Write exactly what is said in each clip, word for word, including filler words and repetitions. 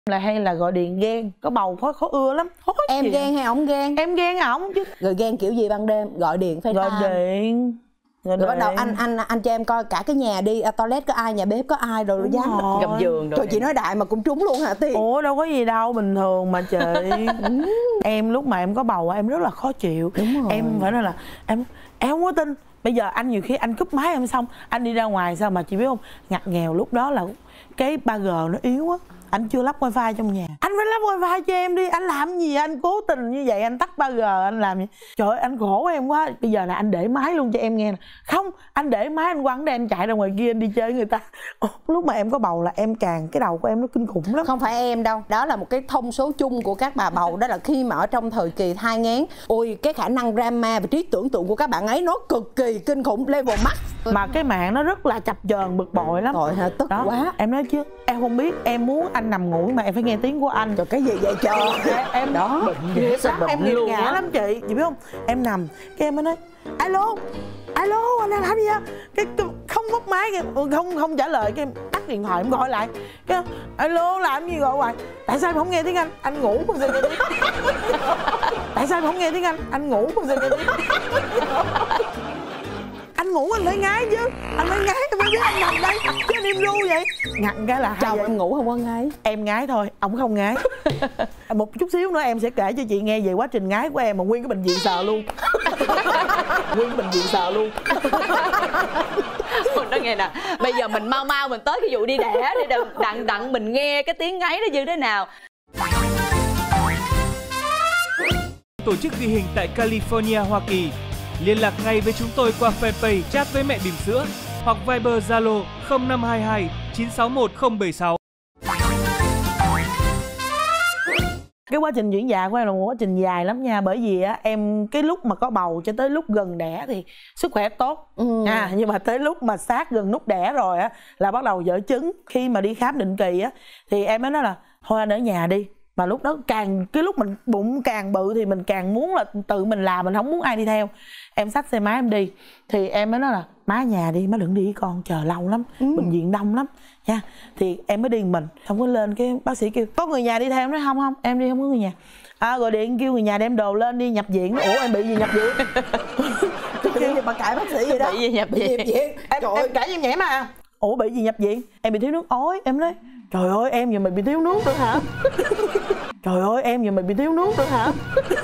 là hay là gọi điện ghen, có bầu khó khó ưa lắm. Khó em chịu. ghen hay ổng ghen? Em ghen ổng chứ. Rồi ghen kiểu gì ban đêm? Gọi điện FaceTime. Gọi điện. Rồi, rồi bắt đầu anh anh anh cho em coi cả cái nhà đi, à, toilet có ai, nhà bếp có ai rồi dám gầm giường rồi. Trời, chị nói đại mà cũng trúng luôn hả Tiên? Ủa đâu có gì đâu, bình thường mà chị. Em lúc mà em có bầu em rất là khó chịu. Đúng rồi. Em phải nói là em em không có tin. Bây giờ anh nhiều khi anh cúp máy em xong anh đi ra ngoài sao mà chị biết không, ngặt nghèo lúc đó là cái ba G nó yếu á, anh chưa lắp wifi trong nhà. Anh phải lắp wifi cho em đi, anh làm gì anh cố tình như vậy, anh tắt ba G anh làm gì. Trời ơi anh khổ em quá. Bây giờ là anh để máy luôn cho em nghe nè. Không, anh để máy anh quăng để anh chạy ra ngoài kia anh đi chơi với người ta. Ồ, lúc mà em có bầu là em càng, cái đầu của em nó kinh khủng lắm. Không phải em đâu, đó là một cái thông số chung của các bà bầu. Đó là khi mà ở trong thời kỳ thai nghén, ôi cái khả năng drama và trí tưởng tượng của các bạn ấy nó cực kỳ kinh khủng, level max. Mà cái mạng nó rất là chập chờn, bực bội lắm. Rồi hả, tức đó, quá. Em nói chứ em không biết, em muốn anh nằm ngủ mà em phải nghe tiếng của anh. Trời, cái gì vậy trời? em, em đó bệnh lắm, em nghiệt ngã lắm chị. Chị biết không, em nằm cái em mới nói alo alo anh đang làm gì á, cái, cái không bóc máy, cái, không không trả lời, cái em tắt điện thoại em gọi lại cái alo làm gì gọi hoài, tại sao em không nghe tiếng anh anh ngủ không sao nghe tiếng tại sao em không nghe tiếng anh anh ngủ không sao nghe tiếng anh ngủ anh phải ngái chứ, anh phải ngái em mới biết anh nằm đây chứ anh im ru vậy. Ngặn cái là chồng em ngủ không có ngái, em ngái thôi, ổng không ngái. Một chút xíu nữa em sẽ kể cho chị nghe về quá trình ngái của em mà nguyên cái bệnh viện sờ luôn. Nguyên cái bệnh viện sờ luôn. Đó nghe nè, bây giờ mình mau mau mình tới cái vụ đi đẻ để đặng đặng mình nghe cái tiếng ngáy nó như thế nào. Tổ chức ghi hình tại California, Hoa Kỳ. Liên lạc ngay với chúng tôi qua fanpage Chat với mẹ bỉm sữa hoặc Viber Zalo không năm hai hai chín sáu một không bảy sáu. Cái quá trình chuyển dạ của em là một quá trình dài lắm nha. Bởi vì á em cái lúc mà có bầu cho tới lúc gần đẻ thì sức khỏe tốt, ừ. à, nhưng mà tới lúc mà sát gần nút đẻ rồi á là bắt đầu vỡ trứng. Khi mà đi khám định kỳ á thì em mới nói là thôi anh ở nhà đi. Mà lúc đó càng cái lúc mình bụng càng bự thì mình càng muốn là tự mình làm, mình không muốn ai đi theo. Em xách xe máy em đi thì em mới nói là má nhà đi, má đừng đi con, chờ lâu lắm, ừ. bệnh viện đông lắm nha. Thì em mới đi mình, không có lên, cái bác sĩ kêu có người nhà đi theo, em nói không không em đi không có người nhà. À, gọi điện kêu người nhà đem đồ lên đi nhập viện. Ủa em bị gì nhập viện? Kêu gì mà cãi bác sĩ vậy đó? Bị gì nhập viện? Bị viện. Em, em cãi em nhẹ mà. Ủa bị gì nhập viện? Em bị thiếu nước ối. Em nói trời ơi em giờ mày bị thiếu nước nữa hả? Trời ơi em giờ mày bị thiếu nước nữa hả?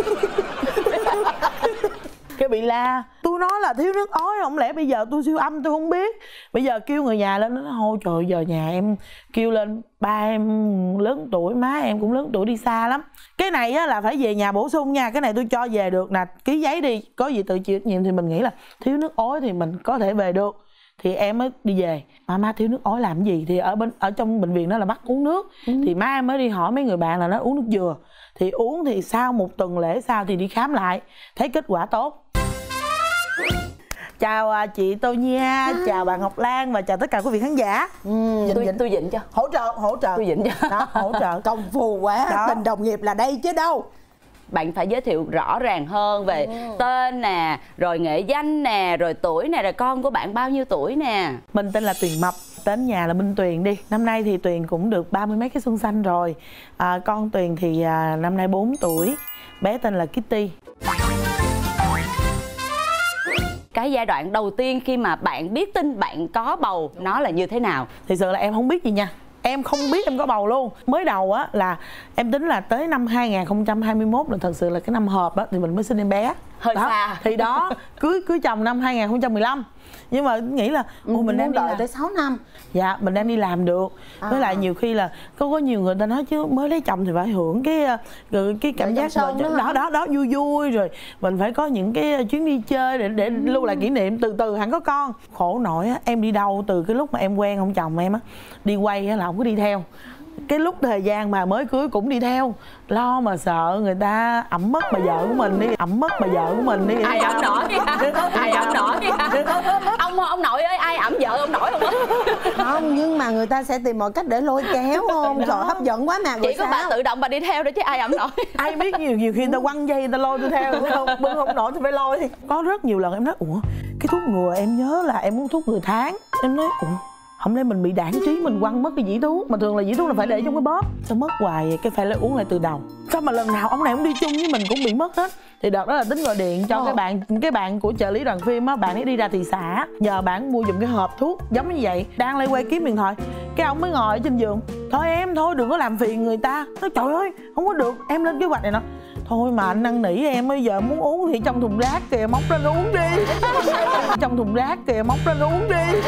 Cái bị la. Tôi nói là thiếu nước ối, không lẽ bây giờ tôi siêu âm tôi không biết. Bây giờ kêu người nhà lên, nó nói thôi trời giờ nhà em kêu lên, ba em lớn tuổi, má em cũng lớn tuổi đi xa lắm. Cái này á là phải về nhà bổ sung nha. Cái này tôi cho về được nè, ký giấy đi, có gì tự chịu trách nhiệm. Thì mình nghĩ là thiếu nước ối thì mình có thể về được. Thì em mới đi về. Má má thiếu nước ối làm gì? Thì ở bên ở trong bệnh viện đó là bắt uống nước, ừ. Thì má em mới đi hỏi mấy người bạn là nó uống nước dừa. Thì uống thì sau một tuần lễ sau thì đi khám lại, thấy kết quả tốt. Chào chị Tô Nha, à. Chào bạn Ngọc Lan và chào tất cả quý vị khán giả. ừ, Dịnh, tôi dịnh. tôi dịnh cho hỗ trợ hỗ trợ tôi dịnh cho đó, hỗ trợ công phu quá đó. Tình đồng nghiệp là đây chứ đâu. Bạn phải giới thiệu rõ ràng hơn về ừ. tên nè, rồi nghệ danh nè, rồi tuổi nè, rồi con của bạn bao nhiêu tuổi nè. Mình tên là Tuyền Mập, tên nhà là Minh Tuyền đi. Năm nay thì Tuyền cũng được ba mươi mấy cái xuân xanh rồi. à, Con Tuyền thì à, năm nay bốn tuổi. Bé tên là Kitty. Cái giai đoạn đầu tiên khi mà bạn biết tin bạn có bầu nó là như thế nào? Thực sự là em không biết gì nha. Em không biết em có bầu luôn. Mới đầu á là em tính là tới năm hai nghìn không trăm hai mươi mốt là thật sự là cái năm hợp á thì mình mới sinh em bé. Hơi đó. xa. Thì đó, cưới cưới chồng năm hai nghìn không trăm mười lăm. Nhưng mà nghĩ là ừ, mình đang đi đợi làm tới sáu năm. Dạ, mình đang đi làm được. À. Với lại nhiều khi là có có nhiều người ta nói chứ mới lấy chồng thì phải hưởng cái cái cảm giác đó đó, đó đó vui vui, rồi mình phải có những cái chuyến đi chơi để để ừ. lưu lại kỷ niệm, từ từ hẳn có con. Khổ nổi á, em đi đâu từ cái lúc mà em quen ông chồng em á, đi quay á là không có đi theo. Cái lúc thời gian mà mới cưới cũng đi theo, lo mà sợ người ta ẵm mất bà vợ của mình đi, ẵm mất bà vợ của mình đi. Ai ẵm nổi kìa, ai ẵm nổi kìa. Ông ông nội ơi, ai ẵm vợ ông nội không á? Không, nhưng mà người ta sẽ tìm mọi cách để lôi kéo không? Trời, hấp dẫn quá mà. Chỉ có bà tự động bà đi theo đó chứ ai ẵm nổi. Ai biết nhiều nhiều khi người ta quăng dây người ta lôi tôi theo, không bưng không nổi thì phải lôi. Có rất nhiều lần em nói ủa cái thuốc ngừa em nhớ là em uống thuốc ngừa tháng. Em nói ủa không lẽ mình bị đảng trí mình quăng mất cái dĩ thuốc, mà thường là dĩ thuốc là phải để trong cái bóp, sao mất hoài vậy, cái phải lại uống lại từ đầu. Sao mà lần nào ông này cũng đi chung với mình cũng bị mất hết. Thì đợt đó là tính gọi điện cho Ồ. cái bạn cái bạn của trợ lý đoàn phim á, bạn ấy đi ra thị xã nhờ bạn mua giùm cái hộp thuốc giống như vậy, đang lay quay kiếm điện thoại, cái ông mới ngồi ở trên giường, thôi em thôi đừng có làm phiền người ta. Nói trời ơi không có được, em lên kế hoạch này nọ. Thôi mà anh năn nỉ em bây giờ muốn uống thì trong thùng rác kìa, móc ra uống đi. Trong thùng rác kìa, móc ra uống đi.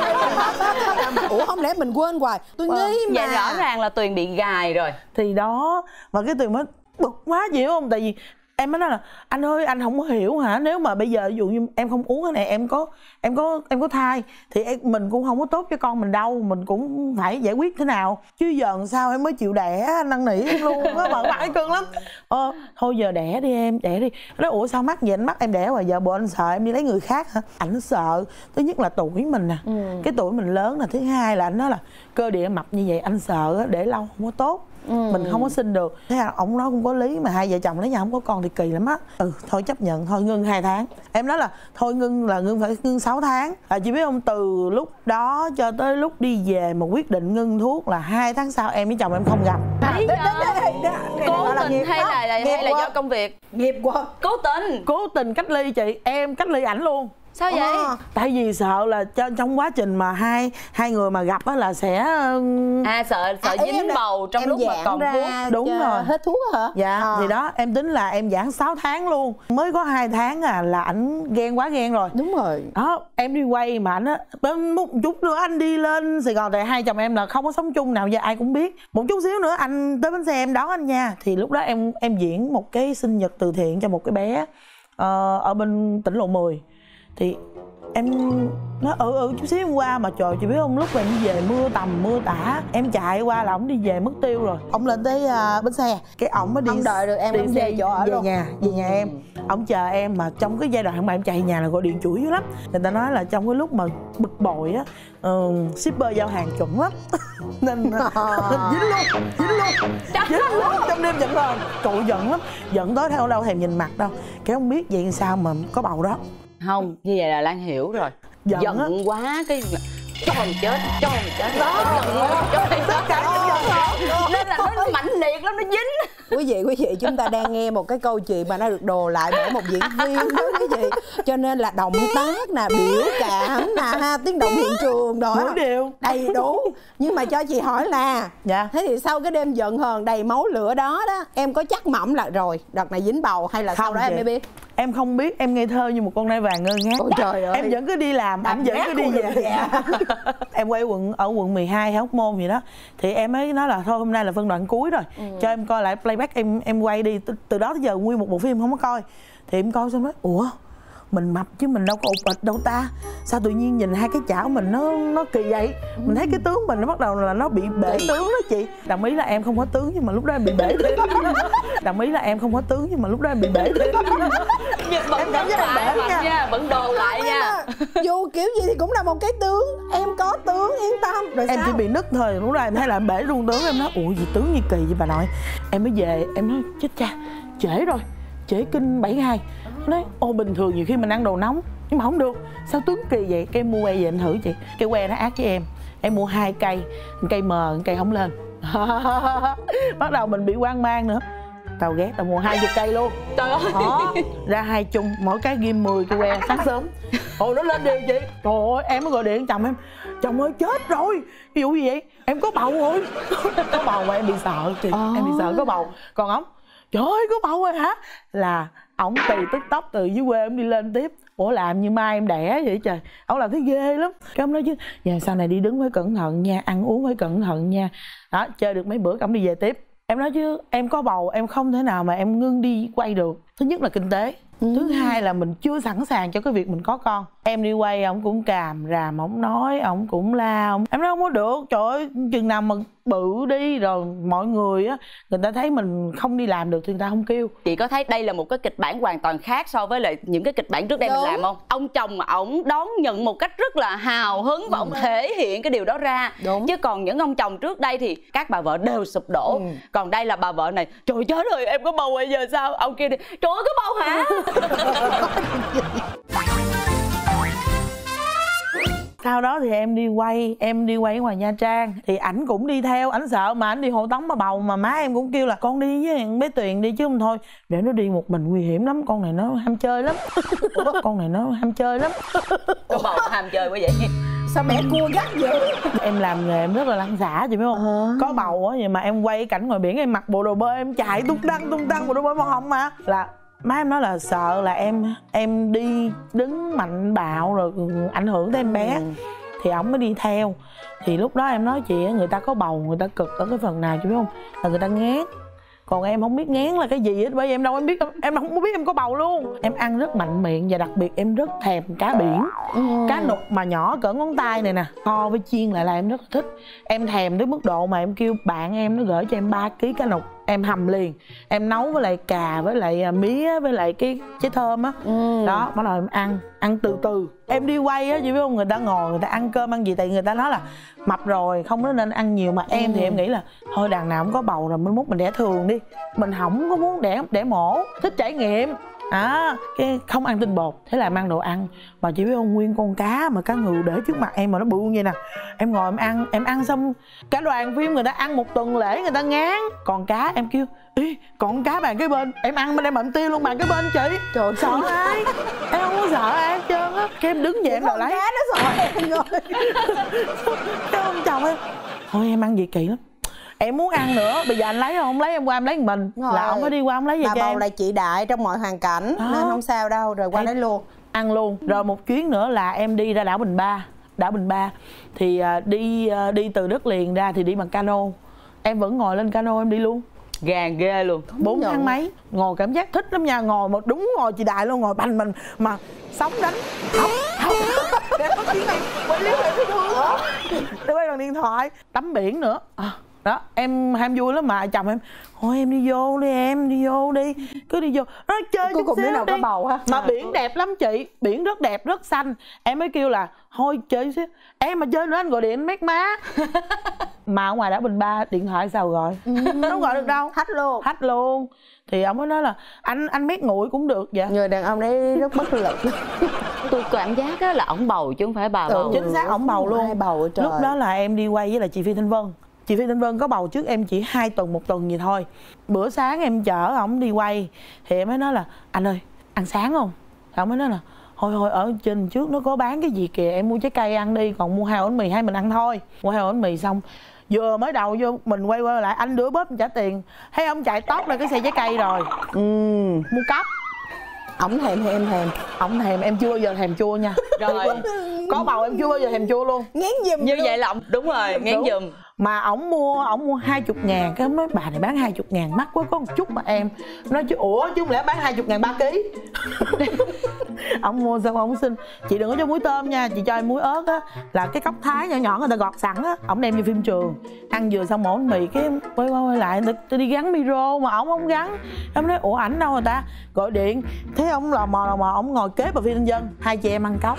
Ủa không lẽ mình quên hoài, tôi nghĩ mà. Vậy rõ ràng là Tuyền bị gài rồi. Thì đó, mà cái Tuyền mới bực quá chị hiểu không, tại vì em mới nói là anh ơi anh không có hiểu hả, nếu mà bây giờ ví dụ như em không uống cái này, em có em có em có thai thì em, mình cũng không có tốt cho con mình đâu, mình cũng phải giải quyết thế nào chứ giờ sao em mới chịu đẻ, năn nỉ em luôn á, mà bãi cưng lắm. Ờ thôi giờ đẻ đi em, đẻ đi. Nói ủa sao mắc vậy, anh mắc em đẻ rồi giờ bộ anh sợ em đi lấy người khác hả? Ảnh sợ thứ nhất là tuổi mình nè, ừ. cái tuổi mình lớn là thứ hai là anh nói là cơ địa mập như vậy anh sợ để lâu không có tốt. Ừ. Mình không có sinh được. Thế là ông nói cũng có lý, mà hai vợ chồng lấy nhau không có con thì kỳ lắm á. Ừ thôi chấp nhận, thôi ngưng hai tháng. Em nói là thôi ngưng là ngưng phải ngưng sáu tháng. À, chị biết không, từ lúc đó cho tới lúc đi về mà quyết định ngưng thuốc là hai tháng sau em với chồng em không gặp. Lý do cố tình hay là hay là do công việc? Nghiệp quá. Cố tình. Cố tình cách ly chị, em cách ly ảnh luôn. Sao vậy? À, tại vì sợ là cho, trong quá trình mà hai hai người mà gặp á là sẽ à sợ sợ à, dính bầu trong lúc mà còn ra thuốc. Đúng rồi, hết thuốc hả? Dạ à. Thì đó em tính là em giãn sáu tháng luôn, mới có hai tháng à là ảnh ghen quá ghen rồi. Đúng rồi đó, em đi quay mà ảnh á một chút nữa anh đi lên Sài Gòn, tại hai chồng em là không có sống chung nào giờ ai cũng biết, một chút xíu nữa anh tới bến xe em đón anh nha. Thì lúc đó em em diễn một cái sinh nhật từ thiện cho một cái bé uh, ở bên tỉnh Lộ mười. Thì em nói ừ ừ chút xíu em qua, mà trời chị biết không, lúc mà em về mưa tầm mưa tả, em chạy qua là ổng đi về mất tiêu rồi. Ông lên tới uh, bến xe, cái ổng mới đi không đợi được em đi xe chỗ ở về luôn. nhà về nhà em, ổng chờ em. Mà trong cái giai đoạn mà em chạy nhà là gọi điện chửi dữ lắm. Người ta nói là trong cái lúc mà bực bội á, uh, shipper giao hàng chuẩn lắm nên uh, dính luôn dính luôn dính luôn trong đêm giận hờn, trời giận lắm, giận tới theo đâu thèm nhìn mặt đâu. Cái không biết vậy sao mà có bầu đó. Không, như vậy là Lan hiểu rồi. Giận, giận quá cái cho mình chết, cho mình chết đó, tất cả những giận nên là nó mạnh liệt lắm, nó dính. Quý vị, quý vị chúng ta đang nghe một cái câu chuyện mà nó được đồ lại bởi một diễn viên đó quý vị. Cho nên là động tác nè, biểu cảm nè, ha, tiếng động hiện trường đó mỗi điều đầy đủ. Nhưng mà cho chị hỏi là dạ, thế thì sau cái đêm giận hờn đầy máu lửa đó đó, em có chắc mẩm là rồi đợt này dính bầu hay là không, sau đó chị, em mới biết? Em không biết, em ngây thơ như một con nai vàng ngơ ngác. Ôi trời ơi, em vẫn cứ đi làm, ảnh vẫn cứ đi về. Em quay quận ở quận mười hai hay Hóc Môn gì đó, thì em mới nói là thôi hôm nay là phân đoạn cuối rồi, ừ. cho em coi lại playback, em em quay đi. Từ, từ đó tới giờ nguyên một bộ phim không có coi. Thì em coi xong nói ủa mình mập chứ mình đâu có ụt ịch đâu ta, sao tự nhiên nhìn hai cái chảo mình nó nó kỳ vậy. Mình thấy cái tướng mình nó bắt đầu là nó bị bể tướng đó chị. Đồng ý là em không có tướng nhưng mà lúc đó em bị bể thêm. Đồng ý là em không có tướng nhưng mà lúc đó em bị bể thêm. Nhưng vẫn em cảm giác em bể nha. nha, vẫn đồ lại nha. Dù kiểu gì thì cũng là một cái tướng, em có tướng yên tâm. Rồi em sao? chỉ bị nứt thôi, lúc đó em thấy là em bể luôn tướng. Em nói ủa gì tướng như kỳ vậy bà nội. Em mới về em nói chết cha, trễ rồi, trễ kinh bảy ngày. Nói ô bình thường nhiều khi mình ăn đồ nóng nhưng mà không được, sao tướng kỳ vậy. Cái mua que về em thử chị, cái que nó ác với em. Em mua hai cây, một cây mờ, một cây không lên. Bắt đầu mình bị hoang mang nữa. Tao ghét, tao mua hai chục cây luôn. Trời ơi. Đó, ra hai chung, mỗi cái ghim mười cái que sáng sớm. Ồ nó lên đi chị. Trời ơi, em mới gọi điện chồng em. Chồng ơi chết rồi. Ví dụ gì vậy? Em có bầu rồi. Có bầu mà em bị sợ chị. À. Em bị sợ có bầu. Còn ổng, trời ơi có bầu rồi hả? Là ổng từ TikTok từ dưới quê ổng đi lên tiếp. Ủa làm như mai em đẻ vậy trời. Ổng làm thấy ghê lắm. Cái ông nói chứ giờ sau này đi đứng phải cẩn thận nha, ăn uống phải cẩn thận nha. Đó, chơi được mấy bữa ổng đi về tiếp. Em nói chứ em có bầu em không thể nào mà em ngưng đi quay được. Thứ nhất là kinh tế, ừ. thứ hai là mình chưa sẵn sàng cho cái việc mình có con. Em đi quay ông cũng càm ràm, ông nói, ông cũng la ông. Em nói không có được, trời ơi, chừng nào mà bự đi rồi mọi người á, người ta thấy mình không đi làm được thì người ta không kêu. Chị có thấy đây là một cái kịch bản hoàn toàn khác so với lại những cái kịch bản trước đây mình làm không? Ông chồng ổng đón nhận một cách rất là hào hứng và ông thể hiện cái điều đó ra. Đúng. Chứ còn những ông chồng trước đây thì các bà vợ đều sụp đổ. Ừ. Còn đây là bà vợ này, trời chết rồi em có bầu bây giờ sao? Ông kia đi, trời ơi có bầu hả? Sau đó thì em đi quay, em đi quay ở ngoài Nha Trang. Thì ảnh cũng đi theo, ảnh sợ mà ảnh đi hộ tống bà bầu. Mà má em cũng kêu là con đi với bé Tuyền đi chứ không thôi để nó đi một mình nguy hiểm lắm, con này nó ham chơi lắm. Con này nó ham chơi lắm. Có bầu ham chơi quá vậy? Sao mẹ cua gắt dữ? Em làm nghề em rất là lăn xả chị biết không? À. Có bầu á, vậy mà em quay cảnh ngoài biển em mặc bộ đồ bơi em chạy tung tăng tung tăng bộ đồ bơi màu hồng mà là má em nói là sợ là em em đi đứng mạnh bạo rồi ảnh hưởng tới em bé. Ừ. Thì ổng mới đi theo. Thì lúc đó em nói chị người ta có bầu người ta cực ở cái phần nào chị biết không? Là người ta ngán. Còn em không biết ngán là cái gì hết, bởi vì em đâu em biết, em không biết em có bầu luôn. Em ăn rất mạnh miệng và đặc biệt em rất thèm cá biển. Ừ. Cá nục mà nhỏ cỡ ngón tay này nè, kho với chiên lại là em rất là thích. Em thèm tới mức độ mà em kêu bạn em nó gửi cho em ba ký cá nục. Em hầm liền, em nấu với lại cà với lại mía với lại cái trái thơm á. Ừ. Đó, bắt đầu em ăn, ăn từ từ. Em đi quay á, chị biết không, người ta ngồi người ta ăn cơm ăn gì, tại người ta nói là mập rồi không có nên ăn nhiều. Mà em ừ. thì em nghĩ là thôi đằng nào cũng có bầu rồi, mới mốt mình đẻ thường đi, mình không có muốn đẻ đẻ mổ, thích trải nghiệm. À, cái không ăn tinh bột, thế là em ăn đồ ăn. Mà chị biết không, nguyên con cá mà cá ngừ để trước mặt em mà nó bự như vậy nè. Em ngồi em ăn, em ăn xong cả đoàn phim người ta ăn một tuần lễ người ta ngán. Còn cá em kêu, ý còn cá bàn cái bên, em ăn bên em bậm tiêu luôn bàn cái bên chị. Trời sợ ai, em không có sợ ai hết trơn á. Cái em đứng dậy em đòi lấy. Cá nó sợ em rồi. Cái ông chồng em, thôi em ăn gì kỳ lắm. Em muốn ăn nữa, bây giờ anh lấy không lấy em qua em lấy mình. Rồi. Là ông có đi qua ông lấy về cho em. Bà bầu là chị đại trong mọi hoàn cảnh đó. Nên không sao đâu, rồi qua em lấy luôn. Ăn luôn. Rồi một chuyến nữa là em đi ra đảo Bình Ba. Đảo Bình Ba thì đi đi từ đất liền ra thì đi bằng cano. Em vẫn ngồi lên cano em đi luôn. Gàn ghê luôn. Bốn tháng mấy. Ngồi cảm giác thích lắm nha. Ngồi một đúng ngồi chị đại luôn, ngồi bành mình mà sóng đánh. Không, không. Để có tiếng này quay liếc lại cái thương. Tôi quay bằng điện thoại. Tắm biển nữa. À. Đó, em ham vui lắm mà chồng em thôi em đi vô đi em, đi vô đi. Cứ đi vô, nó chơi chút xíu nào đi. Có bầu ha. Mà biển đẹp lắm chị, biển rất đẹp, rất xanh. Em mới kêu là thôi chơi chút xíu. Em mà chơi nữa anh gọi điện mét má. Mà ở ngoài đảo Bình Ba điện thoại sao gọi? Ừ. Nó gọi được đâu. Thách luôn. Thách luôn. Thì ông mới nói là anh anh mét nguội cũng được vậy. Người đàn ông đấy rất bất lực. Tôi cảm giác á là ổng bầu chứ không phải bà bầu. Ừ, chính xác ổng bầu luôn. Hai bầu trời. Lúc đó là em đi quay với là chị Phi Thanh Vân. Chị Phi Thanh Vân có bầu trước em chỉ hai tuần một tuần gì thôi. Bữa sáng em chở ổng đi quay thì em mới nói là anh ơi ăn sáng không? Thì ổng mới nói là thôi thôi ở trên trước nó có bán cái gì kìa, em mua trái cây ăn đi, còn mua hai ổ bánh mì hai mình ăn thôi. Mua hai ổ bánh mì xong vừa mới đầu vô mình quay qua lại anh đưa bóp trả tiền, thấy ông chạy tót ra cái xe trái cây rồi. Ừ, mua cốc. Ổng thèm hay em thèm? Ổng thèm, em chưa bao giờ thèm chua nha. Rồi có bầu em chưa bao giờ thèm chua luôn. Ngán giùm như luôn. vậy là ổng đúng rồi, ngán giùm. Mà ổng mua ổng mua hai chục ngàn, cái ổng nói bà này bán hai chục ngàn mắc quá, có một chút mà em nói chứ ủa chứ không lẽ bán hai chục ngàn ba ký. Ổng mua xong ổng xin chị đừng có cho muối tôm nha, chị cho em muối ớt á, là cái cốc thái nhỏ nhỏ người ta gọt sẵn á. Ổng đem vô phim trường ăn vừa xong ổn mì cái quay qua quay lại tôi đi gắn micro mà ổng không gắn. Em nói ủa ảnh đâu rồi ta, gọi điện thế ổng lò mò lò mò ổng ngồi kế bà Phi Thanh Vân, hai chị em ăn cốc.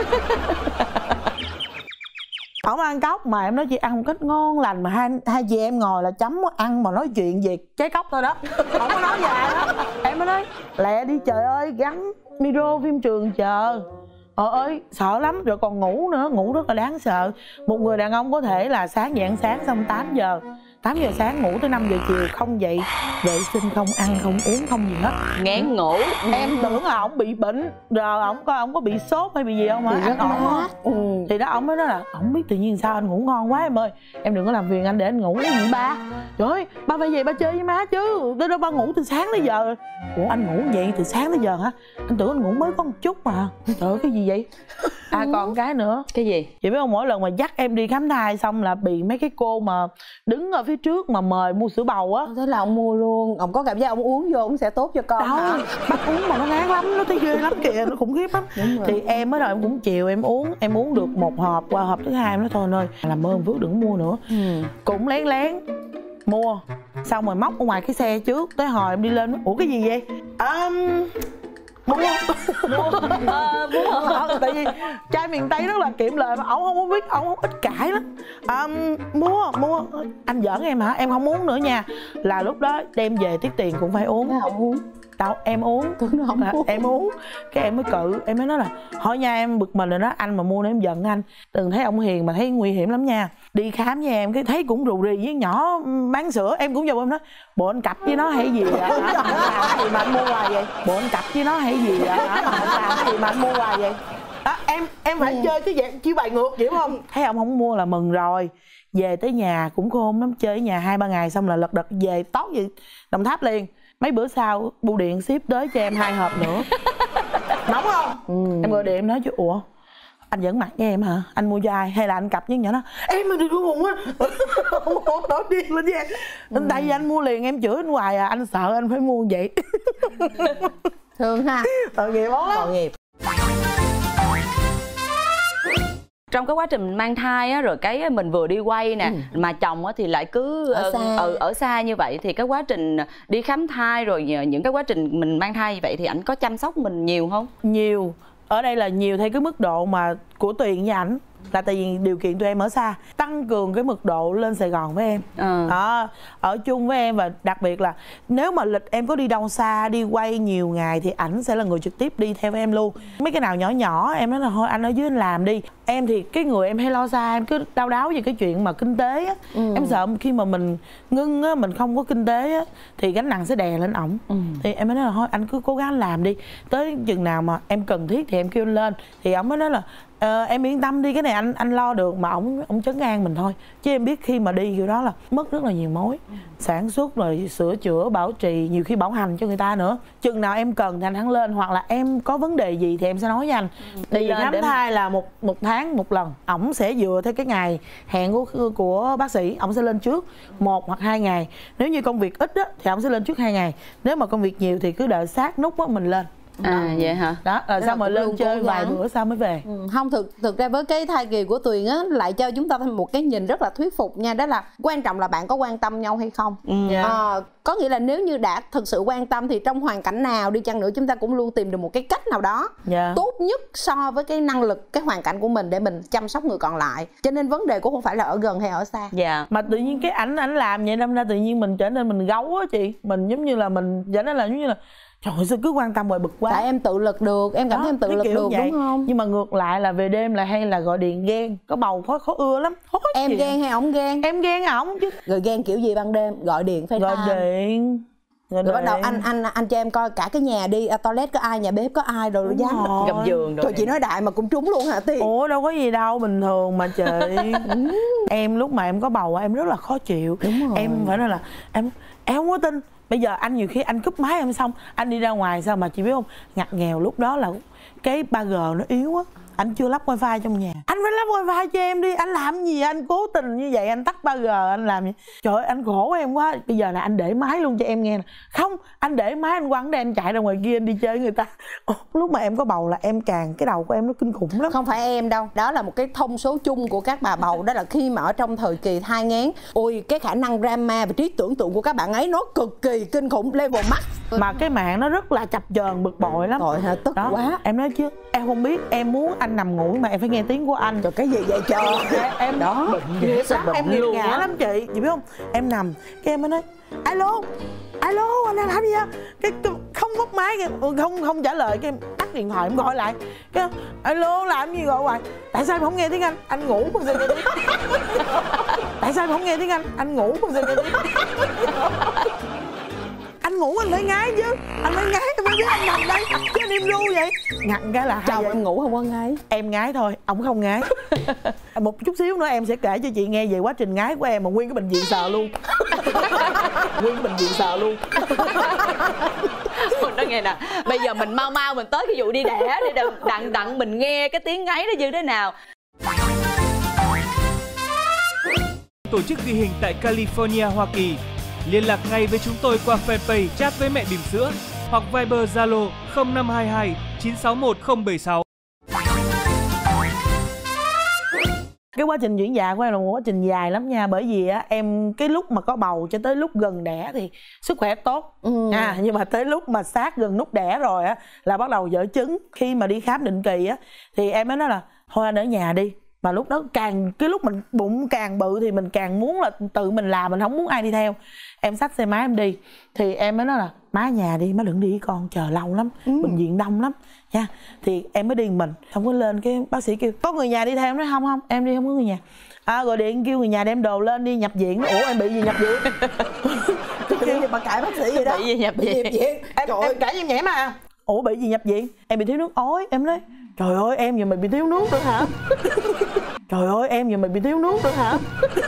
Ổng ăn cốc mà em nói chị ăn một cách ngon lành mà hai hai chị em ngồi là chấm ăn mà nói chuyện về trái cốc thôi đó. Ổng có nói dài đó. Em mới nói lẹ đi trời ơi, gắn micro phim trường chờ. Ờ ơi sợ lắm, rồi còn ngủ nữa, ngủ rất là đáng sợ. Một người đàn ông có thể là sáng dậy ăn sáng xong tám giờ tám giờ sáng ngủ tới năm giờ chiều, không dậy vệ sinh, không ăn không uống không gì hết, ngán ngủ. Em tưởng là ổng bị bệnh rồi, ổng có ổng có bị sốt hay bị gì không hả? Anh ổn không? Ừ. Thì đó ổng mới nói là ổng biết tự nhiên sao anh ngủ ngon quá em ơi, em đừng có làm phiền anh để anh ngủ với gì ba. Trời ơi ba phải về ba chơi với má chứ, tới đó ba ngủ từ sáng tới giờ. Ủa anh ngủ vậy từ sáng tới giờ hả? Anh tưởng anh ngủ mới có một chút mà. Trời ơi cái gì vậy? À còn cái nữa. Cái gì? Chị biết không, mỗi lần mà dắt em đi khám thai xong là bị mấy cái cô mà đứng ở phía trước mà mời mua sữa bầu á. Thế là ông mua luôn. Ông có cảm giác ông uống vô ông sẽ tốt cho con. Đâu, hả? Bắt uống mà nó ngán lắm, nó thấy ghê lắm kìa, nó khủng khiếp lắm. Thì em mới đầu em cũng chiều em uống, em uống được một hộp, qua hộp thứ hai em nói thôi anh ơi làm ơn Phước đừng mua nữa. Ừ. Cũng lén lén mua, xong rồi móc ở ngoài cái xe trước, tới hồi em đi lên ủa cái gì vậy? Um, mua mua à, mua à, tại vì trai miền Tây rất là kiệm lời mà ổng không có biết, ổng không ích cãi lắm. À, mua mua anh giỡn em hả, em không uống nữa nha. Là lúc đó đem về tiếc tiền cũng phải uống. Không uống đâu em uống Tưởng nó không là, uống. em uống cái em mới cự, em mới nói là hỏi nha em bực mình rồi đó, anh mà mua để em giận anh, đừng thấy ông hiền mà thấy nguy hiểm lắm nha. Đi khám với em cái thấy cũng rù rì với nhỏ bán sữa, em cũng vô em nói bộ anh cặp với nó hay gì vậy, làm gì mà anh mua hoài vậy, bộ anh cặp với nó hay gì vậy, làm gì mà anh mua hoài vậy đó. Em em phải ừ. chơi cái dạng chiêu bài ngược hiểu không? Thấy ông không mua là mừng rồi. Về tới nhà cũng khôn lắm, chơi ở nhà hai ba ngày xong là lật đật về tót về Đồng Tháp liền. Mấy bữa sau bưu điện ship tới cho em hai hộp nữa. Nóng không? Ừ. Em gọi điện em nói chứ ủa anh vẫn mặc với em hả? Anh mua cho ai? Hay là anh cặp với nhỏ đó? Em mà đừng có buồn á. Nói điên lên với em. Ừ. Tại vì anh mua liền em chửi anh hoài à, anh sợ anh phải mua vậy. Thương ha. Tội nghiệp lắm. Tội nghiệp. Trong cái quá trình mình mang thai á, rồi cái mình vừa đi quay nè, ừ. mà chồng á thì lại cứ ở xa. ở, ở xa như vậy, thì cái quá trình đi khám thai rồi những cái quá trình mình mang thai như vậy thì ảnh có chăm sóc mình nhiều không? Nhiều. Ở đây là nhiều theo cái mức độ mà của Tuyền với ảnh, là tại vì điều kiện tụi em ở xa, tăng cường cái mật độ lên Sài Gòn với em. Ừ. Đó, ở chung với em, và đặc biệt là nếu mà lịch em có đi đâu xa, đi quay nhiều ngày thì ảnh sẽ là người trực tiếp đi theo em luôn. Mấy cái nào nhỏ nhỏ em nói là thôi anh ở dưới anh làm đi. Em thì cái người em hay lo xa, em cứ đau đáu về cái chuyện mà kinh tế á. Ừ. Em sợ khi mà mình ngưng á, mình không có kinh tế á thì gánh nặng sẽ đè lên ổng. Ừ. Thì em mới nói là thôi anh cứ cố gắng làm đi, tới chừng nào mà em cần thiết thì em kêu anh lên. Thì ổng mới nói là Ờ, em yên tâm đi, cái này anh anh lo được, mà ổng ổng trấn an mình thôi. Chứ em biết khi mà đi kiểu đó là mất rất là nhiều mối, ừ. sản xuất rồi sửa chữa bảo trì, nhiều khi bảo hành cho người ta nữa. Chừng nào em cần thì anh hẳn lên, hoặc là em có vấn đề gì thì em sẽ nói với anh. Ừ. Tại vì khám thai là một một tháng một lần, ổng sẽ dựa theo cái ngày hẹn của của bác sĩ, ổng sẽ lên trước một hoặc hai ngày. Nếu như công việc ít á thì ổng sẽ lên trước hai ngày, nếu mà công việc nhiều thì cứ đợi sát nút á mình lên. À vậy hả? Đó, rồi sao mà lên chơi vài bữa sau mới về. Ừ, không, thực thực ra với cái thai kỳ của Tuyền á lại cho chúng ta thêm một cái nhìn rất là thuyết phục nha. Đó là quan trọng là bạn có quan tâm nhau hay không. Ừ. À, có nghĩa là nếu như đã thực sự quan tâm thì trong hoàn cảnh nào đi chăng nữa chúng ta cũng luôn tìm được một cái cách nào đó yeah. tốt nhất so với cái năng lực, cái hoàn cảnh của mình để mình chăm sóc người còn lại. Cho nên vấn đề cũng không phải là ở gần hay ở xa. Dạ. Yeah. Mà tự nhiên cái ảnh ảnh làm vậy đâm ra tự nhiên mình trở nên mình gấu á chị. Mình giống như là mình trở nên là giống như là trời ơi sao cứ quan tâm rồi bực quá. Tại em tự lực được, em cảm thấy em tự lực được vậy. Đúng không? Nhưng mà ngược lại là về đêm là hay là gọi điện ghen, có bầu khó khó ưa lắm. Khó em ghen à. Hay ổng ghen? Em ghen ổng chứ. Rồi ghen kiểu gì ban đêm? Gọi điện FaceTime. Gọi điện. Rồi, rồi bắt đầu anh anh anh cho em coi cả cái nhà đi, à, toilet có ai, nhà bếp có ai rồi dám gầm giường rồi. Trời, chị nói đại mà cũng trúng luôn hả Tiên? Ủa đâu có gì đâu, bình thường mà chị. Em lúc mà em có bầu em rất là khó chịu. Đúng rồi. Em phải nói là em em không có tin. Bây giờ anh nhiều khi anh cúp máy em xong anh đi ra ngoài sao mà chị biết không, ngặt nghèo lúc đó là cái ba G nó yếu á, anh chưa lắp wifi trong nhà, anh phải lắp wifi cho em đi. Anh làm gì anh cố tình như vậy, anh tắt ba G anh làm gì? Trời ơi anh khổ em quá. Bây giờ là anh để máy luôn cho em nghe nè. Không, anh để máy anh quăng để anh chạy ra ngoài kia anh đi chơi với người ta. Ồ, lúc mà em có bầu là em càng cái đầu của em nó kinh khủng lắm. Không phải em đâu, đó là một cái thông số chung của các bà bầu. Đó là khi mà ở trong thời kỳ thai nghén, ôi cái khả năng drama và trí tưởng tượng của các bạn ấy nó cực kỳ kinh khủng, level max. Mà cái mạng nó rất là chập chờn, bực bội lắm. Rồi hả, tức đó. Quá. Em nói chứ em không biết, em muốn anh nằm ngủ mà em phải nghe tiếng của anh. Trời, cái gì vậy trời? Em, em đó bệnh lắm, em nghiệt ngã lắm chị, chị biết không? Em nằm cái em mới nói alo alo anh đang làm gì á, cái, cái không bóc máy, cái, không không trả lời, cái em tắt điện thoại em gọi lại, cái alo làm gì gọi hoài, tại sao em không nghe tiếng anh anh ngủ không sao nghe tiếng tại sao em không nghe tiếng anh anh ngủ không sao nghe tiếng anh ngủ anh phải ngái chứ, anh phải ngái em mới biết anh nằm đây chứ anh im ru vậy. Ngặn cái là chồng em ngủ không có ngái, em ngái thôi, ổng không ngái. Một chút xíu nữa em sẽ kể cho chị nghe về quá trình ngái của em mà nguyên cái bệnh viện sờ luôn. Nguyên cái bệnh viện sờ luôn. Đó nghe nè, bây giờ mình mau mau mình tới cái vụ đi đẻ để đặng đặng mình nghe cái tiếng ngáy nó như thế nào. Tổ chức ghi hình tại California, Hoa Kỳ. Liên lạc ngay với chúng tôi qua fanpage Chat với mẹ bỉm sữa hoặc Viber Zalo không năm hai hai chín sáu một không bảy sáu. Cái quá trình chuyển dạ của em là một quá trình dài lắm nha. Bởi vì á em cái lúc mà có bầu cho tới lúc gần đẻ thì sức khỏe tốt. Ừ. À, nhưng mà tới lúc mà sát gần nút đẻ rồi á là bắt đầu vỡ trứng. Khi mà đi khám định kỳ á thì em mới nói là thôi anh ở nhà đi, mà lúc đó càng cái lúc mình bụng càng bự thì mình càng muốn là tự mình làm, mình không muốn ai đi theo. Em xách xe máy em đi thì em mới nói là má nhà đi, má đừng đi con, chờ lâu lắm, ừ. bệnh viện đông lắm nha. Thì em mới đi mình, không có lên, cái bác sĩ kêu có người nhà đi theo, em nói không không em đi không có người nhà. À, gọi điện kêu người nhà đem đồ lên đi nhập viện. Ủa em bị gì nhập viện? Kêu gì mà cãi bác sĩ vậy đó? Bị gì nhập viện? Bị viện. Em, em cãi em nhẽ mà. Ủa bị gì nhập viện? Em bị thiếu nước ối. Em nói trời ơi em giờ mày bị thiếu nước nữa hả? Trời ơi em giờ mày bị thiếu nước nữa hả?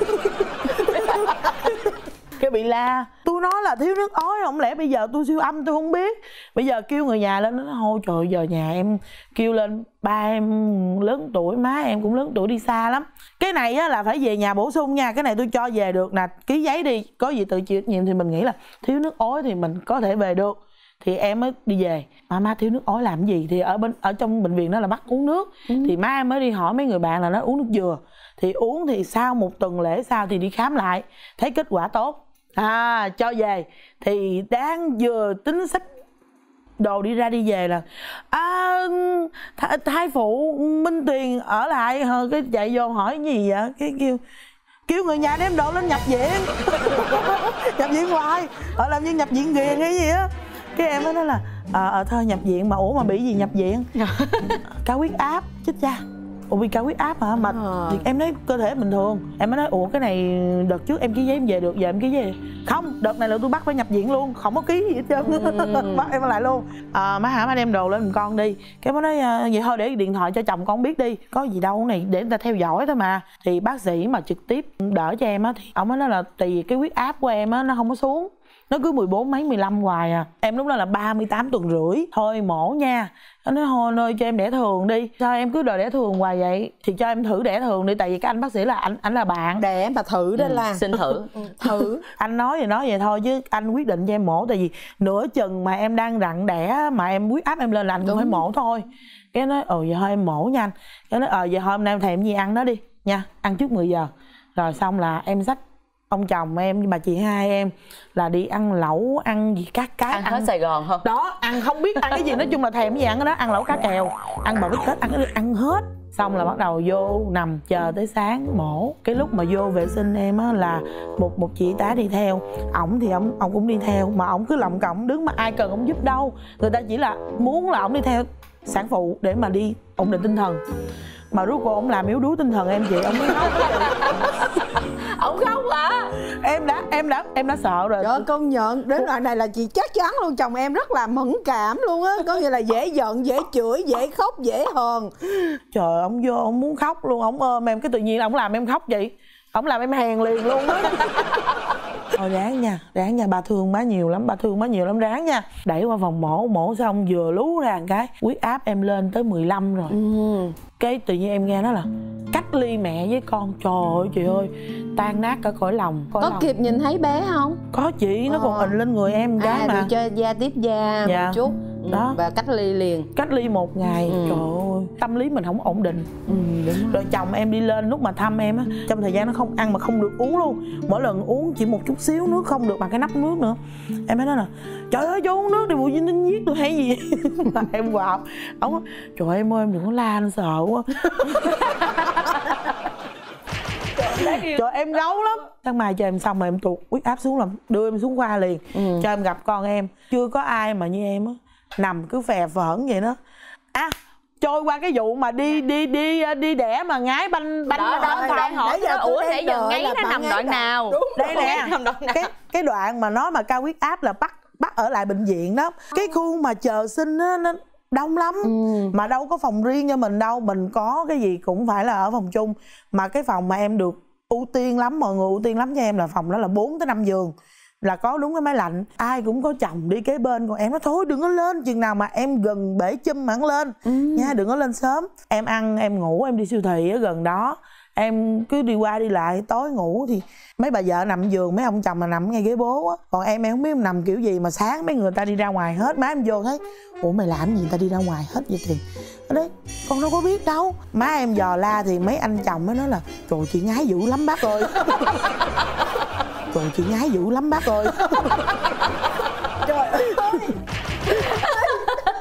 Cái bị la. Tôi nói là thiếu nước ối, không lẽ bây giờ tôi siêu âm tôi không biết. Bây giờ kêu người nhà lên, nó nói thôi trời giờ nhà em kêu lên, ba em lớn tuổi, má em cũng lớn tuổi đi xa lắm. Cái này á là phải về nhà bổ sung nha. Cái này tôi cho về được nè, ký giấy đi, có gì tự chịu trách nhiệm. Thì mình nghĩ là thiếu nước ối thì mình có thể về được. Thì em mới đi về. Má má thiếu nước ối làm gì? Thì ở bên ở trong bệnh viện đó là bắt uống nước. ừ. Thì má em mới đi hỏi mấy người bạn là nó uống nước dừa. Thì uống thì sau một tuần lễ sau thì đi khám lại, thấy kết quả tốt. À, cho về. Thì đang vừa tính xách đồ đi ra đi về là à, th thai phụ Minh Tuyền ở lại. Cái chạy vô hỏi cái gì vậy? Cái kêu kêu người nhà đem đồ lên nhập viện. Nhập viện hoài, ở làm như nhập viện ghiền hay gì á. Cái em mới nói là ờ à, thôi nhập viện mà. Ủa mà bị gì nhập viện? Cao huyết áp. Chết cha, ủa bị cao huyết áp hả? Mà à. Thì em nói cơ thể bình thường. Em mới nói ủa cái này đợt trước em ký giấy em về được, giờ em ký giấy không, đợt này là tôi bắt phải nhập viện luôn, không có ký gì hết trơn. ừ. Bắt em lại luôn. À, má hả má đem đồ lên giùm con đi. Cái mới nói vậy thôi để điện thoại cho chồng con biết đi, có gì đâu này để người ta theo dõi thôi mà. Thì bác sĩ mà trực tiếp đỡ cho em á thì ông mới nói là tùy cái huyết áp của em á nó không có xuống, nó cứ mười bốn mấy mười lăm hoài à. Em lúc đó là ba mươi tám tuần rưỡi thôi mổ nha. Nó nói thôi nơi cho em đẻ thường đi. Sao em cứ đòi đẻ thường hoài vậy? Thì cho em thử đẻ thường đi. Tại vì cái anh bác sĩ là anh anh là bạn đẻ mà thử đó. ừ. Là xin thử. Thử. Anh nói vậy nói vậy thôi chứ anh quyết định cho em mổ. Tại vì nửa chừng mà em đang rặn đẻ mà em huyết áp em lên là anh cũng phải mổ thôi. Cái nói ờ vậy thôi em mổ nha anh. Cái nói ờ vậy thôi hôm nay em thèm gì ăn đó đi nha, ăn trước mười giờ. Rồi xong là em xách ông chồng em, bà chị hai em là đi ăn lẩu, ăn gì các cái ăn, ăn hết Sài Gòn không? Đó, ăn không biết ăn cái gì, nói chung là thèm cái gì ăn cái đó, ăn lẩu cá kèo, ăn bò bít tết, ăn cái ăn hết. Xong là bắt đầu vô nằm chờ tới sáng mổ. Cái lúc mà vô vệ sinh em á là một một chị y tá đi theo. Ổng thì ổng ổng cũng đi theo mà ổng cứ lọng cọng đứng mà ai cần ổng giúp đâu. Người ta chỉ là muốn là ổng đi theo sản phụ để mà đi ổn định tinh thần. Mà rốt cuộc ổng làm yếu đuối tinh thần em chị, ổng mới khóc. Ổng khóc hả? Em đã em đã em đã sợ rồi. Trời ơi, công nhận đến đoạn này là chị chắc chắn luôn, chồng em rất là mẫn cảm luôn á, có nghĩa là dễ giận, dễ chửi, dễ khóc, dễ hờn. Trời, ổng vô ổng muốn khóc luôn, ổng ôm em cái tự nhiên ổng làm em khóc vậy. Ổng làm em hèn liền luôn á. Thôi ráng nha, ráng nha, bà thương má nhiều lắm, bà thương má nhiều lắm, ráng nha. Đẩy qua phòng mổ, mổ xong vừa lú ra một cái huyết áp em lên tới mười lăm rồi. ừ. Cái tự nhiên em nghe nói là cách ly mẹ với con. Trời ơi chị ơi, tan nát cả cõi lòng. Cõi có lòng. kịp nhìn thấy bé không? Có chị, nó ờ. còn ịnh lên người em cái à, mà cho da tiếp da dạ. một chút. Đó. Và cách ly liền. Cách ly một ngày. ừ. Trời ơi, tâm lý mình không ổn định. ừ, đúng rồi. Chồng em đi lên lúc mà thăm em á, trong thời gian nó không ăn mà không được uống luôn. Mỗi lần uống chỉ một chút xíu nước, không được bằng cái nắp nước nữa. Em mới nói là trời ơi cho uống nước đi, bụi nó giết tôi hay gì. Mà em vào ông trời ơi em ơi em đừng có la, anh sợ quá. Trời em gấu lắm. Sáng mai cho em xong mà em tụt huyết áp xuống là đưa em xuống khoa liền. ừ. Cho em gặp con em. Chưa có ai mà như em á nằm cứ phè phởn vậy đó. À trôi qua cái vụ mà đi đi đi đi đẻ mà ngái banh banh đó, đó phải đang hỏi đó, ủa nãy giờ ngáy nó nằm đoạn nào? Đúng, đây nè cái cái đoạn mà nói mà cao huyết áp là bắt bắt ở lại bệnh viện đó. Cái khu mà chờ sinh á nó đông lắm. ừ. Mà đâu có phòng riêng cho mình đâu, mình có cái gì cũng phải là ở phòng chung. Mà cái phòng mà em được ưu tiên lắm, mọi người ưu tiên lắm cho em là phòng đó là bốn tới năm giường, là có đúng cái máy lạnh, ai cũng có chồng đi kế bên. Còn em nói thôi đừng có lên, chừng nào mà em gần bể chum mà lên. ừ. Nha, đừng có lên sớm. Em ăn em ngủ, em đi siêu thị ở gần đó, em cứ đi qua đi lại, tối ngủ thì mấy bà vợ nằm giường, mấy ông chồng mà nằm ngay ghế bố á. Còn em em không biết em nằm kiểu gì mà sáng mấy người ta đi ra ngoài hết. Má em vô thấy ủa mày làm gì người ta đi ra ngoài hết vậy thì đấy con đâu có biết đâu. Má em dò la thì mấy anh chồng mới nói là trời chị ngái dữ lắm bác ơi. Trời chị ngái dữ lắm bác ơi. Trời ơi. Má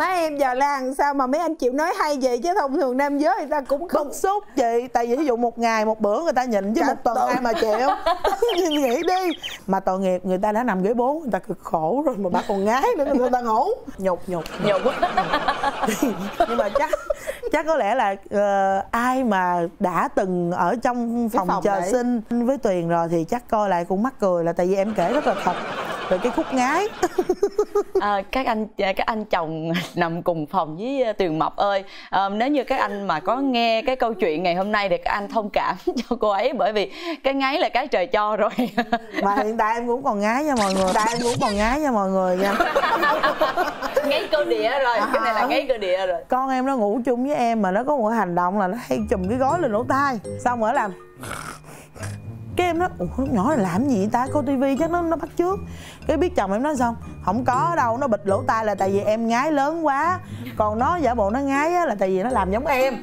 má em giờ làm sao mà mấy anh chịu nói hay vậy, chứ thông thường nam giới người ta cũng không. Bức xúc chị, tại vì ví dụ một ngày một bữa người ta nhịn chứ cả một tuần ai mà chịu. Nghĩ đi, mà tội nghiệp người ta đã nằm ghế bốn, người ta cực khổ rồi mà bà còn ngái nữa, người ta ngủ. Nhục nhục nhục. Nhưng mà chắc chắc có lẽ là uh, ai mà đã từng ở trong phòng, phòng chờ đấy. Sinh với Tuyền rồi thì chắc coi lại cũng mắc cười, là tại vì em kể rất là thật về cái khúc ngái. À, các anh các anh chồng nằm cùng phòng với Tuyền Mập ơi, à, nếu như các anh mà có nghe cái câu chuyện ngày hôm nay thì các anh thông cảm cho cô ấy, bởi vì cái ngáy là cái trời cho rồi. Mà hiện tại em cũng còn ngái nha mọi người, tại em cũng còn ngái nha mọi người nha. Ngáy cơ địa rồi, cái này là ngáy cơ địa rồi. Con em nó ngủ chung với em mà nó có một cái hành động là nó hay chùm cái gối lên lỗ tai, xong rồi làm cái em nói ủa nhỏ này làm gì ta, coi tivi chắc nó nó bắt chước. Cái biết chồng em nói xong không có đâu, nó bịt lỗ tai là tại vì em ngái lớn quá, còn nó giả bộ nó ngái á là tại vì nó làm giống em.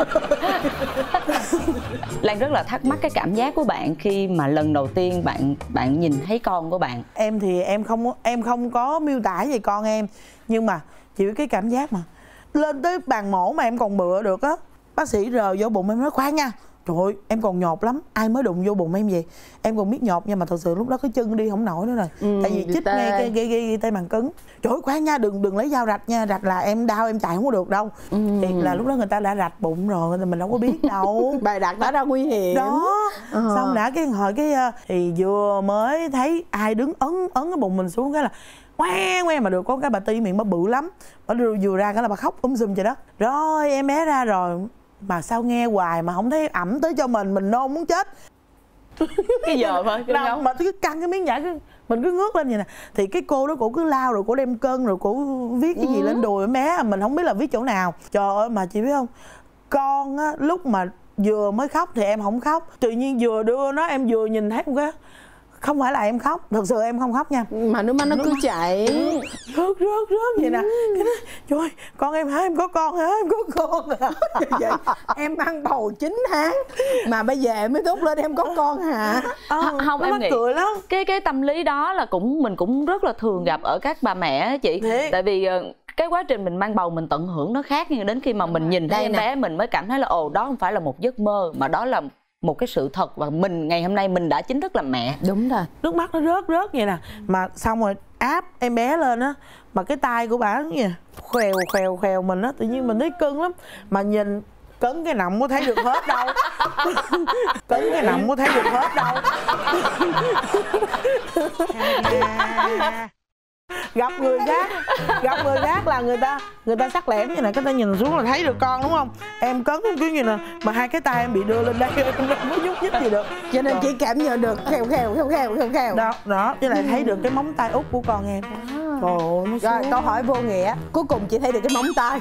Lan rất là thắc mắc cái cảm giác của bạn khi mà lần đầu tiên bạn bạn nhìn thấy con của bạn. Em thì em không em không có miêu tả về con em, nhưng mà chỉ biết cái cảm giác mà lên tới bàn mổ mà em còn bựa được á, bác sĩ rờ vô bụng em nói khoan nha. Trời ơi, em còn nhột lắm, ai mới đụng vô bụng em vậy? Em còn biết nhột, nhưng mà thật sự lúc đó cái chân đi không nổi nữa rồi. Ừ, tại vì chích ngay cái gây gây tay màng cứng. Trời ơi, khoan nha, đừng đừng lấy dao rạch nha, rạch là em đau em chạy không có được đâu. Ừ. Thì là lúc đó người ta đã rạch bụng rồi, mình đâu có biết đâu. Bài đặt đã ra nguy hiểm. Đó. Ừ. Xong đã cái hồi cái thì vừa mới thấy ai đứng ấn ấn cái bụng mình xuống cái là ngoe ngoe, mà được có cái bà Ti miệng bà bự lắm, bà vừa ra cái là bà khóc um sùm trời đất. Rồi em bé ra rồi mà sao nghe hoài mà không thấy ẩm tới cho mình, mình nôn muốn chết. Cái giờ thôi cái đâu mà cứ căng cái miếng nhảy cứ mình cứ ngước lên vậy nè, thì cái cô đó cổ cứ lao rồi cổ đem cân rồi cổ viết cái gì ừ. lên đùi em bé, mình không biết là viết chỗ nào. Trời ơi mà chị biết không, con á lúc mà vừa mới khóc thì em không khóc, tự nhiên vừa đưa nó em vừa nhìn thấy một cái không phải là em khóc, thật sự em không khóc nha, mà nước mắt nó cứ chảy rớt rớt rớt vậy nè. Cái đó, trời ơi, con em hả, em có con hả, em có con hả? Vậy, em mang bầu chín tháng mà bây giờ em mới thốt lên em có con hả? À, không, không em nghĩ cười lắm. cái cái tâm lý đó là cũng mình cũng rất là thường gặp ở các bà mẹ chị. Thế. Tại vì cái quá trình mình mang bầu mình tận hưởng nó khác, nhưng đến khi mà mình nhìn thấy em bé mình mới cảm thấy là ồ đó không phải là một giấc mơ mà đó là một cái sự thật, và mình ngày hôm nay mình đã chính thức làm mẹ. Đúng rồi, nước mắt nó rớt rớt vậy nè, mà xong rồi áp em bé lên á, mà cái tay của bà như khèo khèo khèo mình á, tự nhiên mình thấy cưng lắm, mà nhìn cấn cái nọng có thấy được hết đâu. Cấn cái nọng có thấy được hết đâu. Gặp người khác, gặp người khác là người ta người ta sắc lẻm như này, cái ta nhìn xuống là thấy được con đúng không? Em cấn cứ như nè, mà hai cái tay em bị đưa lên đây em không có nhúc nhích gì được, cho nên chỉ cảm nhận được khèo khèo khèo khèo khèo khèo đó đó, với lại thấy được cái móng tay út của con em. Trời ơi, rồi câu hỏi vô nghĩa, cuối cùng chị thấy được cái móng tay.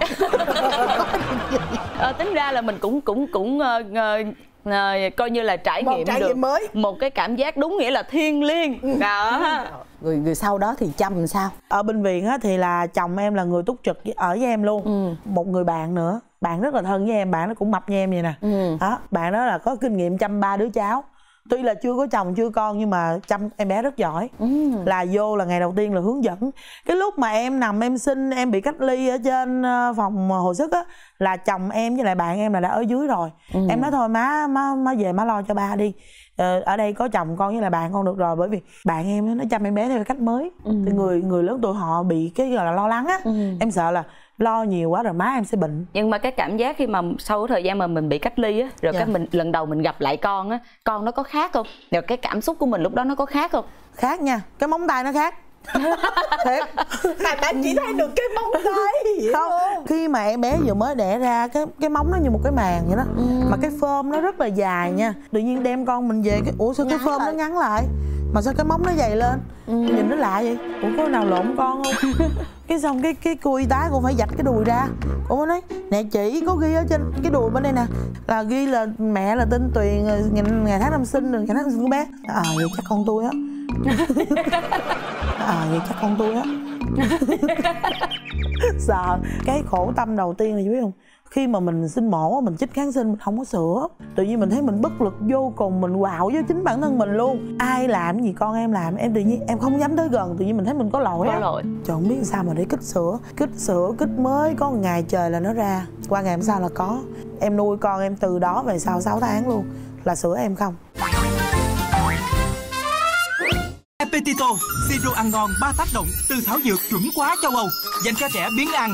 À, tính ra là mình cũng cũng cũng uh, uh, À, coi như là trải một nghiệm trải được nghiệm mới, một cái cảm giác đúng nghĩa là thiêng liêng đó. Người người sau đó thì Trâm sao? Ở bệnh viện á, thì là chồng em là người túc trực ở với em luôn. Ừ. Một người bạn nữa, bạn rất là thân với em, bạn nó cũng mập như em vậy nè. Ừ. Đó, bạn đó là có kinh nghiệm chăm ba đứa cháu. Tuy là chưa có chồng chưa con nhưng mà chăm em bé rất giỏi. Ừ. Là vô là ngày đầu tiên là hướng dẫn. Cái lúc mà em nằm em sinh, em bị cách ly ở trên phòng hồi sức á, là chồng em với lại bạn em là đã ở dưới rồi. Ừ. Em nói thôi má má má về má lo cho ba đi. Ờ, ở đây có chồng con với lại bạn con được rồi, bởi vì bạn em nó chăm em bé theo cách mới. Ừ. Thì người người lớn tuổi họ bị cái gọi là lo lắng á. Ừ. Em sợ là lo nhiều quá rồi má em sẽ bệnh. Nhưng mà cái cảm giác khi mà sau cái thời gian mà mình bị cách ly á, rồi dạ. cái mình lần đầu mình gặp lại con á, con nó có khác không? Rồi cái cảm xúc của mình lúc đó nó có khác không? Khác nha, cái móng tay nó khác. Thiệt. Tại bạn chỉ thấy được cái móng tay không? Khi mà em bé vừa mới đẻ ra, cái cái móng nó như một cái màn vậy đó. Ừ. Mà cái phơm nó rất là dài nha. Tự nhiên đem con mình về cái ủa sao ngắn cái phơm lại. Nó ngắn lại mà sao cái móng nó dày lên. Ừ. Nhìn nó lạ vậy. Ủa có nào lộn con không? Cái xong cái cái cô y tá cũng phải vạch cái đùi ra. Cô mới nói nè chị, có ghi ở trên cái đùi bên đây nè, là ghi là mẹ là tên Tuyền, ngày, ngày tháng năm sinh rồi, ngày tháng năm sinh của bé. À vậy chắc con tôi á. À vậy chắc con tôi á. Sợ. Cái khổ tâm đầu tiên là gì biết không? khi mà mình sinh mổ mình chích kháng sinh mình không có sữa, tự nhiên mình thấy mình bất lực vô cùng, mình quạo với chính bản thân mình luôn. Ai làm gì con em làm, em tự nhiên em không dám tới gần, tự nhiên mình thấy mình có lỗi á. Trời không biết sao mà để kích sữa, kích sữa kích mới có một ngày trời là nó ra, qua ngày hôm sau là có. Em nuôi con em từ đó về sau sáu tháng luôn là sữa em không. Appetito, siro ăn ngon ba tác động từ thảo dược chuẩn quá châu Âu, dành cho trẻ biếng ăn.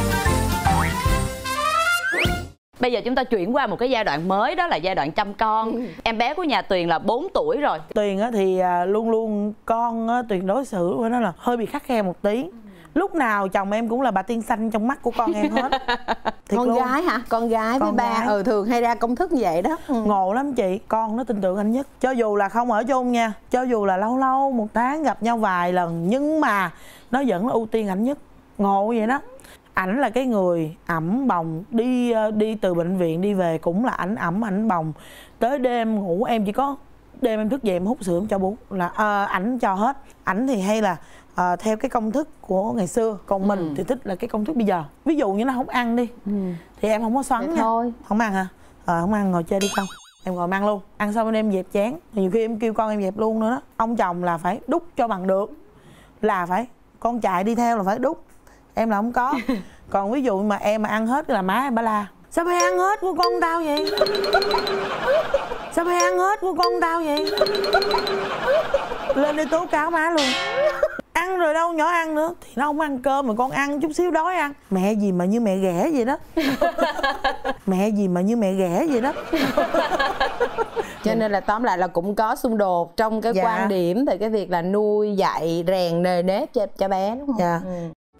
Bây giờ chúng ta chuyển qua một cái giai đoạn mới, đó là giai đoạn chăm con. ừ. Em bé của nhà Tuyền là bốn tuổi rồi. Tuyền á thì luôn luôn con á, Tuyền đối xử với nó là hơi bị khắt khe một tí. Lúc nào chồng em cũng là bà tiên xanh trong mắt của con em hết. Con luôn. Gái hả? Con gái con với ba gái. Ừ thường hay ra công thức như vậy đó. ừ. Ngộ lắm chị, con nó tin tưởng anh nhất. Cho dù là không ở chung nha, cho dù là lâu lâu một tháng gặp nhau vài lần, nhưng mà nó vẫn là ưu tiên anh nhất. Ngộ vậy đó. Ảnh là cái người ẵm bồng, đi đi từ bệnh viện đi về cũng là ảnh ẵm ảnh bồng. Tới đêm ngủ em chỉ có đêm em thức dậy em hút sữa em cho bú là uh, ảnh cho hết. Ảnh thì hay là uh, theo cái công thức của ngày xưa, còn ừ. mình thì thích là cái công thức bây giờ. Ví dụ như nó không ăn đi ừ. thì em không có xoắn nha. Thôi. Không ăn hả? Ờ không ăn, ngồi chơi đi con. Em ngồi ăn luôn. Ăn xong bên em dẹp chén. Nhiều khi em kêu con em dẹp luôn nữa đó. Ông chồng là phải đút cho bằng được, là phải con chạy đi theo là phải đút. Em là không có. Còn ví dụ mà em mà ăn hết là má em bà la: sao mày ăn hết của con tao vậy? Sao mày ăn hết của con tao vậy? Lên đi tố cáo má luôn. Ăn rồi đâu nhỏ ăn nữa. Thì nó không ăn cơm mà con ăn chút xíu đói ăn. Mẹ gì mà như mẹ ghẻ vậy đó. Mẹ gì mà như mẹ ghẻ vậy đó. Cho nên là tóm lại là cũng có xung đột trong cái dạ. quan điểm về cái việc là nuôi dạy rèn nề nếp cho, cho bé đúng không? Dạ. ừ.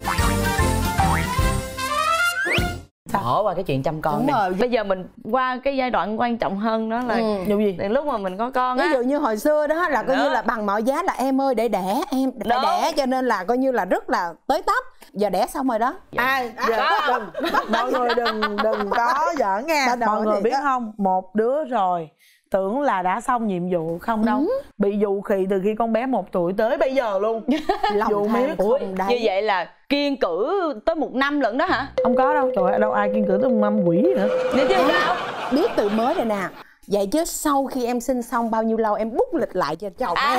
Bỏ qua cái chuyện chăm con đi. Bây giờ mình qua cái giai đoạn quan trọng hơn, đó là ừ. gì? Thì lúc mà mình có con á, ví dụ như hồi xưa đó là coi đó. như là bằng mọi giá là em ơi để đẻ, em phải đẻ, cho nên là coi như là rất là tới tấp. Giờ đẻ xong rồi đó. Ai à, giờ à, đừng, mọi người đừng đừng có giỡn nha. Mọi người biết đó. Không, một đứa rồi tưởng là đã xong nhiệm vụ, không đâu. ừ. Bị dụ khì từ khi con bé một tuổi tới bây giờ luôn. Lòng tham không đáy. Như vậy là kiêng cữ tới một năm lận đó hả? Không có đâu, trời ơi, đâu ai kiêng cữ tới một năm quỷ nữa. Vậy chứ sao? Biết từ mới rồi nè. Vậy chứ sau khi em sinh xong bao nhiêu lâu em bút lịch lại cho chồng à. em?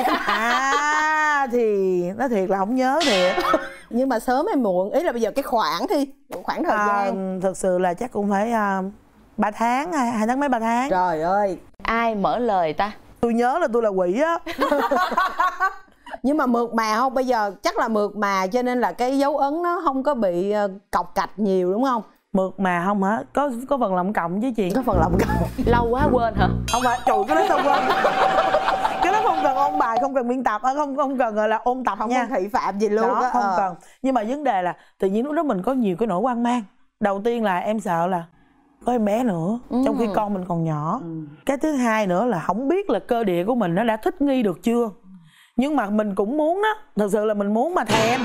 À thì nói thiệt là không nhớ thiệt. Nhưng mà sớm hay muộn, ý là bây giờ cái khoảng thì khoảng thời à, gian thực sự là chắc cũng phải uh, ba tháng, hai, hai tháng mấy ba tháng. Trời ơi, ai mở lời ta? Tôi nhớ là tôi là quỷ á. Nhưng mà mượt mà không? Bây giờ chắc là mượt mà cho nên là cái dấu ấn nó không có bị cọc cạch nhiều đúng không? Mượt mà không hả? Có có phần lộng cộng chứ chị. Có phần lộng cộng. Lâu quá quên hả? Không phải, trời cái đó sao quên. Cái đó không cần ôn bài, không cần biên tập, không không cần gọi là ôn tập không nha. Không thị phạm gì luôn đó, đó không ờ. cần. Nhưng mà vấn đề là tự nhiên lúc đó mình có nhiều cái nỗi hoang mang. Đầu tiên là em sợ là có em bé nữa, ừ. trong khi con mình còn nhỏ. ừ. Cái thứ hai nữa là không biết là cơ địa của mình nó đã thích nghi được chưa. Nhưng mà mình cũng muốn đó, thật sự là mình muốn mà thèm.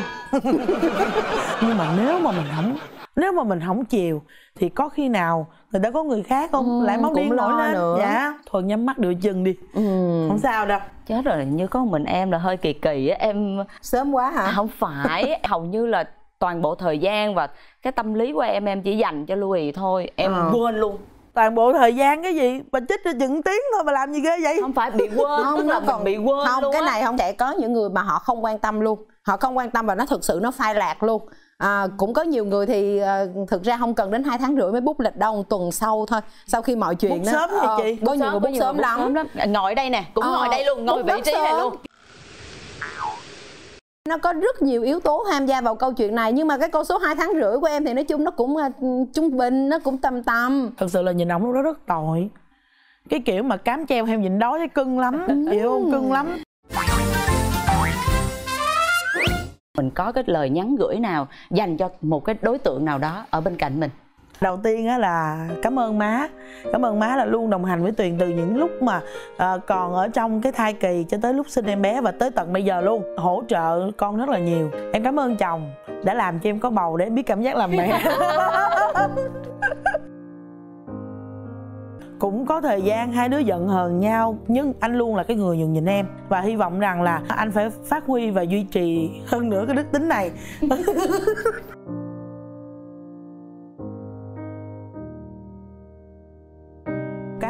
Nhưng mà nếu mà mình không nếu mà mình không chiều thì có khi nào người ta có người khác không? ừ, lại máu điên nổi lên nữa. Dạ thôi nhắm mắt đợi chừng đi. ừ. Không sao đâu. Chết rồi, như có mình em là hơi kỳ kỳ á. Em sớm quá hả? Không phải, hầu như là toàn bộ thời gian và cái tâm lý của em em chỉ dành cho Louis thôi. Em à. quên luôn. Toàn bộ thời gian cái gì? Bà chích ra chừng tiếng thôi mà làm gì ghê vậy? Không phải bị quên, không là còn bị quên không, luôn. Cái á. này không, sẽ có những người mà họ không quan tâm luôn. Họ không quan tâm và nó thực sự nó phai lạc luôn. À, cũng có nhiều người thì uh, thực ra không cần đến hai tháng rưỡi mới bút lịch đâu, một tuần sau thôi. Sau khi mọi chuyện bút đó sớm vậy chị? Có nhiều người bút sớm lắm. lắm Ngồi đây nè, cũng à, ngồi đây luôn, ngồi vị trí này luôn. Nó có rất nhiều yếu tố tham gia vào câu chuyện này. Nhưng mà cái con số hai tháng rưỡi của em thì nói chung nó cũng uh, trung bình, nó cũng tầm tầm. Thật sự là nhìn ổng lúc đó rất tội. Cái kiểu mà cám treo heo nhịn đói thấy cưng lắm. ừ. Hiểu không? Cưng lắm. Mình có cái lời nhắn gửi nào dành cho một cái đối tượng nào đó ở bên cạnh mình? Đầu tiên á là cảm ơn má. Cảm ơn má là luôn đồng hành với Tuyền từ những lúc mà à, còn ở trong cái thai kỳ cho tới lúc sinh em bé và tới tận bây giờ luôn. Hỗ trợ con rất là nhiều. Em cảm ơn chồng đã làm cho em có bầu để em biết cảm giác làm mẹ. Cũng có thời gian hai đứa giận hờn nhau, nhưng anh luôn là cái người nhường nhịn em. Và hy vọng rằng là anh phải phát huy và duy trì hơn nữa cái đức tính này.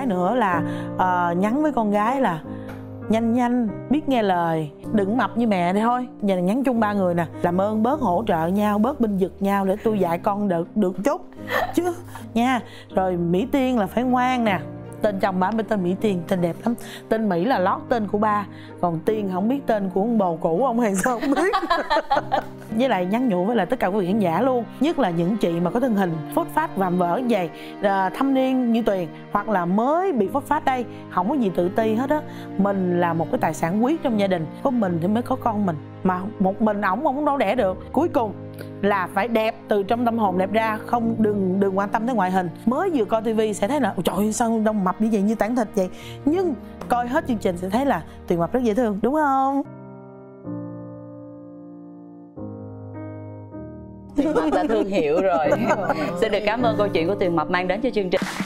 cái nữa là uh, nhắn với con gái là nhanh nhanh, biết nghe lời, đừng mập như mẹ thì thôi. Giờ nhắn chung ba người nè, làm ơn bớt hỗ trợ nhau, bớt binh vực nhau để tôi dạy con được được chút chứ nha. Rồi Mỹ Tiên là phải ngoan nè. Tên chồng bà bên tên Mỹ Tiên, tên đẹp lắm. Tên Mỹ là lót tên của ba, còn Tiên không biết tên của ông bồ cũ ông hay sao không biết. Với lại nhắn nhủ với lại tất cả quý vị khán giả luôn, nhất là những chị mà có thân hình phốt phát vạm vỡ như vậy, thâm niên như Tuyền hoặc là mới bị phốt phát đây, không có gì tự ti hết á. Mình là một cái tài sản quý trong gia đình, có mình thì mới có con mình, mà một mình ổng ổng đâu đẻ được. Cuối cùng là phải đẹp từ trong tâm hồn đẹp ra, không đừng đừng quan tâm tới ngoại hình. Mới vừa coi tivi sẽ thấy là trời ơi sao đông mập như vậy, như tảng thịt vậy, nhưng coi hết chương trình sẽ thấy là Tuyền mập rất dễ thương, đúng không? Tuyền Mập là thương hiệu rồi. Xin được cảm ơn câu chuyện của Tuyền Mập mang đến cho chương trình.